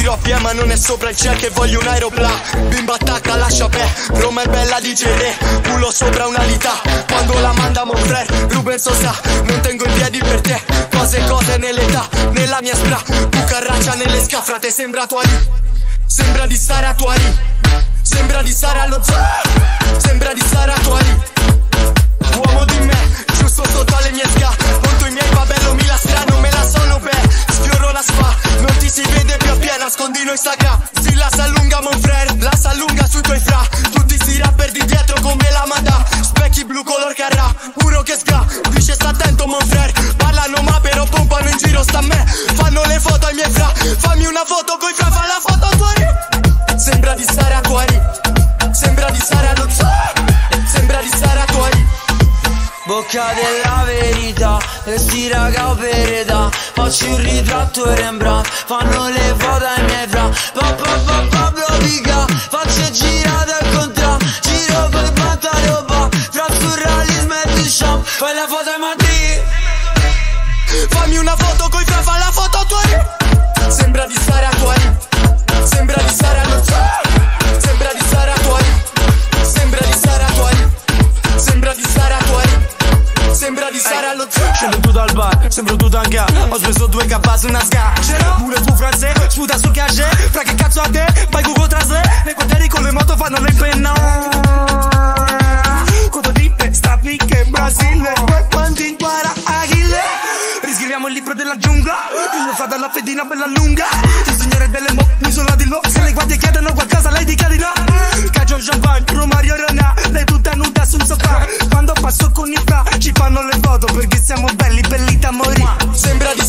Giro a piedi ma non è sopra il cielo che voglio un aeroplano. Bimba attacca, lascia pe, Roma è bella dice re, culo sopra una lita. Quando la manda mon frère, Ruben Sosa, non tengo in piedi per te. Cose nell'età, nella mia spra, cucaraccia nelle scafrate, sembra tua lì. Sembra di stare a tua lì. Sembra di stare allo zoo. Sembra di stare a tua lì. Uomo di me, giusto sotto alle mie sca. Conto i miei babello, mi la strano, me la sono per. Sfioro la spa, non ti si vede più a piedi, nascondino Instagram. Si la s'allunga mon frère, la s'allunga sui tuoi fra. Tutti sti rapper di dietro come la Mada. Specchi blu color carra, uno che sga. Dice sta attento mon frère, parlano ma però pompano in giro sta a me. Fanno le foto ai miei fra, fammi una foto coi fra, fa la foto a tua ri. Sembra di stare a tua ri. Sembra di stare allo zoo. Sembra di stare a tua ri. Bocca della verità, questi raga opereta. Faccio un ritratto e Rembrandt, fanno le foto ai miei fra. Pablo Pica, faccio girate al contrario. Giro coi pantaloni, fra surrealismo e Duchamp. Fai la foto ai Madrid. Fammi una foto coi fra, fa la foto a tua ri. Sembra di stare a tua ri. Sembra di stare allo zoo. Sembra di stare a tua ri. Sembra di stare a tua ri. Sembra di stare a tua ri. Sembra di stare allo zoo. Scendo tu dal bar, sembro tu tanga. Ho speso 2K su una ska. Pure tu francese, sputa sul cachet. Fra che cazzo a te, vai Google Translate. Nei quartieri con le moto fanno le penna. Coto di sta picche in Brasile. Poi quando impara Achille. Riscriviamo il libro della giungla. Io fa dalla fedina bella lunga. Il signore delle l'isola di Lo. Se le guardie chiedono qualcosa lei dica di no. Caggio champagne, Romario Ronà. Lei tutta nuda sul sofà. Quando passo con i fra ci fanno le foto perché siamo belli da morire. Sembra di